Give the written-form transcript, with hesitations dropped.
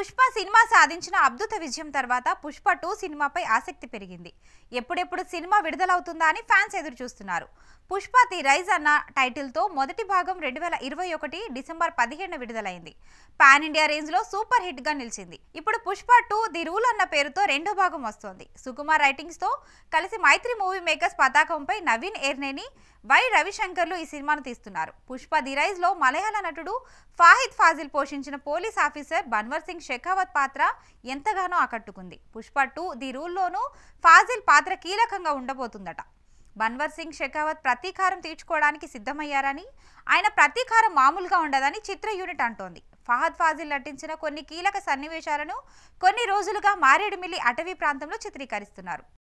Pushpa cinema సాధించిన అద్భుత విజయం తర్వాత పుష్ప 2 సినిమాపై ఆసక్తి పెరిగింది. ఎప్పుడెప్పుడు సినిమా విడుదలవుతుందా అని ఫ్యాన్స్ ఎదురు చూస్తున్నారు. పుష్ప ది రైజ్ అన్న టైటిల్తో మొదటి భాగం 2021 డిసెంబర్ 17న విడుదలైంది. పాన్ ఇండియా రేంజ్లో సూపర్ హిట్గా నిలిచింది. ఇప్పుడు పుష్ప 2 ది రూల్ అన్న పేరుతో రెండో భాగం వస్తోంది. సుకుమార్ రైటింగ్స్తో కలిసి మైత్రి మూవీ మేకర్స్ పతాకంపై నవీన్ ఎర్నేని, వై రవిశంకర్లు ఈ సినిమాను తీస్తున్నారు. పుష్ప ది రైజ్లో మలయాళ నటుడు ఫాహిద్ ఫాజిల్ పోషించిన పోలీస్ ఆఫీసర్ బన్వర్ సింగ్ షెకావత్ పాత్ర ఎంతగానో ఆకట్టుకుంది. పుష్ప 2 ది రూల్లోనూ ఫాజిల్ పాత్ర కీలకంగా ఉండబోతుందట. బన్వర్ సింగ్ షెకావత్ ప్రతీకారం తీర్చుకోవడానికి సిద్ధమయ్యారని, ఆయన ప్రతీకారం మామూలుగా ఉండదని చిత్ర యూనిట్ అంటోంది. ఫహద్ ఫాజిల్ నటించిన కొన్ని కీలక సన్నివేశాలను కొన్ని రోజులుగా మారేడుమిల్లి అటవీ ప్రాంతంలో చిత్రీకరిస్తున్నారు.